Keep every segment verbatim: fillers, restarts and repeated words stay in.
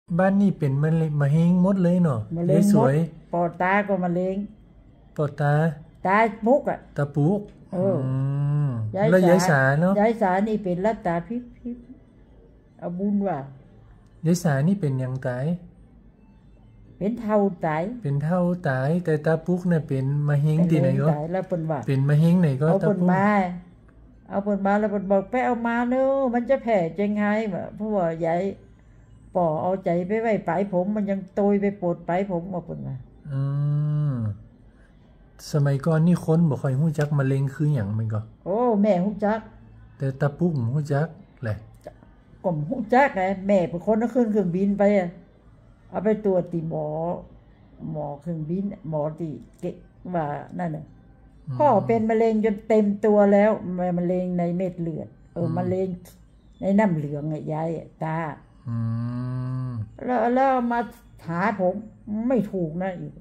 บ้านนี่เป็นมะเร็งมะเร็งหมดเลยเนาะมะเร็งสวยปอดตาก็มะเร็งปอดตาตาปุกอ่ะตาปุกเออแล้วยายสาเนาะยายสานี่เป็นรัตตาพิพิเอาบุญว่ายายสานี่เป็นยังตายเป็นเท่าตายเป็นเท่าตายแต่ตาปุกเนี่ยเป็นมะเร็งที่ไหนก็แล้วเปิ้นว่าเป็นมะเร็งไหนก็ตาปุกเอาเปิ้นมาเอาเปิ้นมาแล้วเปิ้นบอกไปเอามาเนาะมันจะแผ่จังไงเพราะว่ายายป่อเอาใจไปไว้ปลายผมมันยังโตยไปปวดปลายผมว่าเปิ้นว่าอืมสมัยก่อนนี่คนบ่ค่อยฮู้จักมะเร็งคือหยังมันก็โอ้แม่ฮู้จักแต่ตาปุกฮู้จักแหละก็ฮู้จักไงแม่เป็นคนขึ้นเครื่องบินไปเอาไปตรวจติหมอหมอเครื่องบินหมอที่เก็ว่านั่นน่ะพ่อเป็นมะเร็งจนเต็มตัวแล้วมะเร็งในเม็ดเลือดเออมะเร็งในน้ำเหลืองไงยายตาอืมแล้วแล้วมาหาผมไม่ถูกนะอีก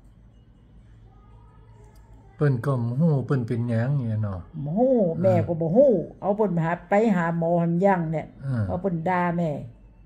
เปิ้นก็บ่ฮู้เปิ้นเป็นหยังเนี่ยเนาะบ่ฮู้แม่ก็บ่ฮู้เอาเปิ้นหาไปหาหมอหันยังเนี่ยเอาเปิ้นด่าแม่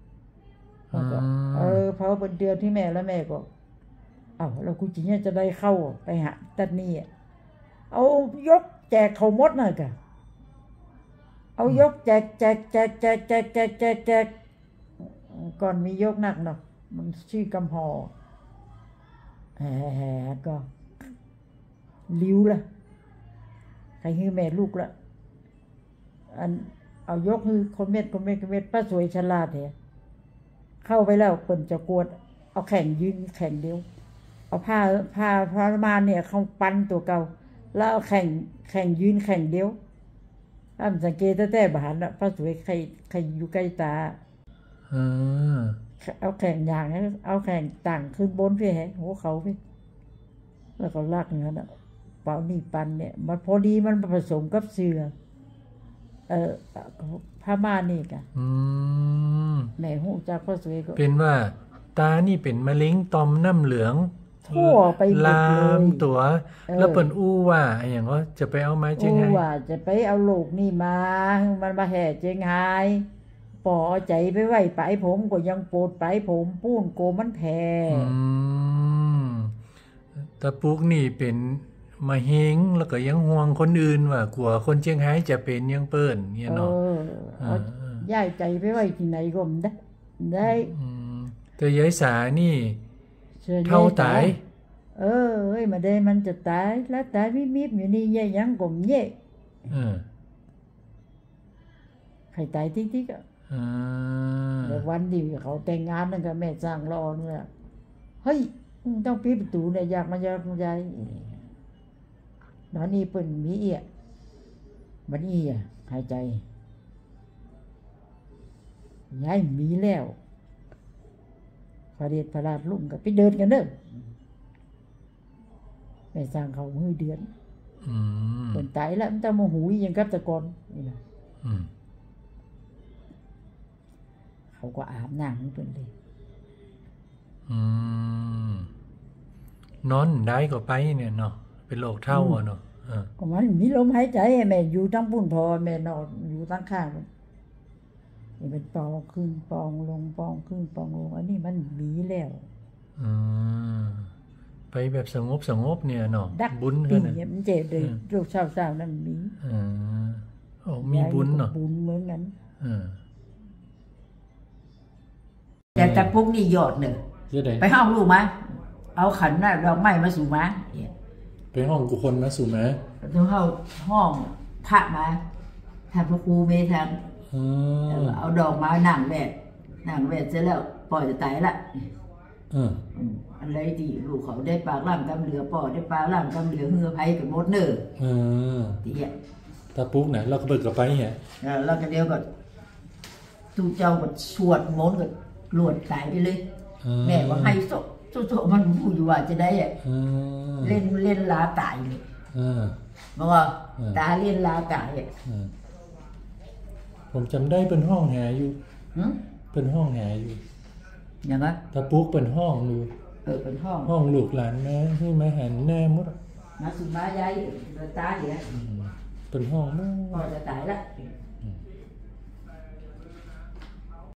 เออพอเปิ้นเดือนที่แม่แล้วแม่ก็อ้าวแล้วกูจิเนี่ยจะได้เข้าไปหาตัดนี่เอายกแจกเขาหมดน่ะกะเอายกแจกแจกแจกแจกแจกแจกแจกแจกก่อนมียกหนักเนาะมันชื่อกำหอแหมก็ลิ้วละใครฮือแม่ลูกละอันเอายกคือคนเม็ดคนเม็ดคนเม็ดป้าสวยฉลาดเนี่ยเข้าไปแล้วเปิ้นจะกวดเอาแข่งยืนแข่งเดียวเอาผ้าผ้าผ้ามาเนี่ยเขาปั้นตัวเก่าแล้วเอาแข่งแข่งยืนแข่งเดียวถ้ามันสังเกตแต่บานน่ะป้าสวยใครใครอยู่ใกล้ตาเออเอาแข่งอย่างนั้นเอาแข่งต่างขึ้นบนพี่แฮหัวเขาพี่แล้วก็ลากอย่างนั้นน่ะเป่านี่ปันเนี่ยมันพอดีมันผสมกับเสือเออผ้าม่านนี่กะอืมแม่ฮู้จักป้าสวยก็เป็นว่าตานี่เป็นมะเร็งต่อมน้ำเหลืองทั่วไปหมดเลยลามตัวแล้วเปิ้นอู้ว่าไอ้หยังว่าจะไปเอามาจังไงอู้ว่าจะไปเอาลูกนี่มามันมาแห่จังไงปอใจไปไว้ปลายผมก็ยังปวดปลายผมปู้นโกมันแผ่อืมตาปุกนี่เป็นมะเร็งแล้วก็ยังห่วงคนอื่นว่ากลัวคนเชียงไฮ้จะเป็นยังเปิ้นเนี่ยเนาะเออย้ายใจไปไว้ที่ไหนก็มันได้ได้แต่ยายสานี่เท่าตายเออเอ้ยมาได้มันจะตายแล้วตายมิบๆอยู่นี่ยายยังกลมเย่เออใครตายติ๊กๆอ่ะอ่าแต่วันที่เขาแต่งงานนั่นก็แม่สร้างรอเนี่ยเฮ้ยต้องปิดประตูเนี่ยอยากมายากยายนอนนี่เปิ้นมีเอียบัดนี้อ่ะหายใจยายมีแล้วพระเดชพระราชลุ่มก็ไปเดินกันเด้อแม่สร้างเขามือเดือนอืมเปิ้นตายแล้วมันต้องมาหูยยังกับตะกอนนี่นะอืมเขาก็อาบน้ำเปิ้นเลยอืมนอนได้ก็ไปเนี่ยเนาะเป็นโรคเฒ่าอ่ะเนาะเออก็มันมีลมหายใจแม่อยู่ทั้งปุ่นพอแม่นอนอยู่ทั้งข้างนี่เป็นปองขึ้นปองลงปองขึ้นปองลงอันนี้มันมีแล้วอืมไปแบบสงบสงบเนี่ยเนาะบุญคือน่ะมันเจ็บเลยโรคเศร้าๆนั่นมีอือโอ้มีบุญเนาะบุญเหมือนกันเออแต่ตะปุกนี่ยอดนึงไปห้องลูกมาเอาขันน่ะดอกไม้มาสู่มาไปห้องกุคนมาสู่มาต้องเข้าห้องพระมาทำพระครูเมทันเอาดอกมานั่งแวดนั่งแวดเสร็จแล้วปล่อยจะตายละอะไรที่ลูกเขาได้ปากล่างกำเหลือปอได้ปากล่างกำเหลือเหือไผ่กับมดเนอที่เนี่ยตาปุ๊กไหนเราก็เบิกกับไปเหรอแล้วก็เดียวก็ตูเจ้าก็สวดมนต์ก็หลวดตายไปเลยแม่ว่าให้โซ่โซ่มันพูดอยู่ว่าจะได้อะเล่นเล่นลาตายเลยบอกว่าตาเล่นลาตายอ่ะผมจำได้เป็นห้องแหอยู่เป็นห้องแหอยู่อย่างนั้นตาปุ๊กเป็นห้องอยู่เออเป็นห้องห้องลูกหลานนะที่มาหันแน่มุดมาสุมายายตาเดียเป็นห้องมั้งพอจะตายละ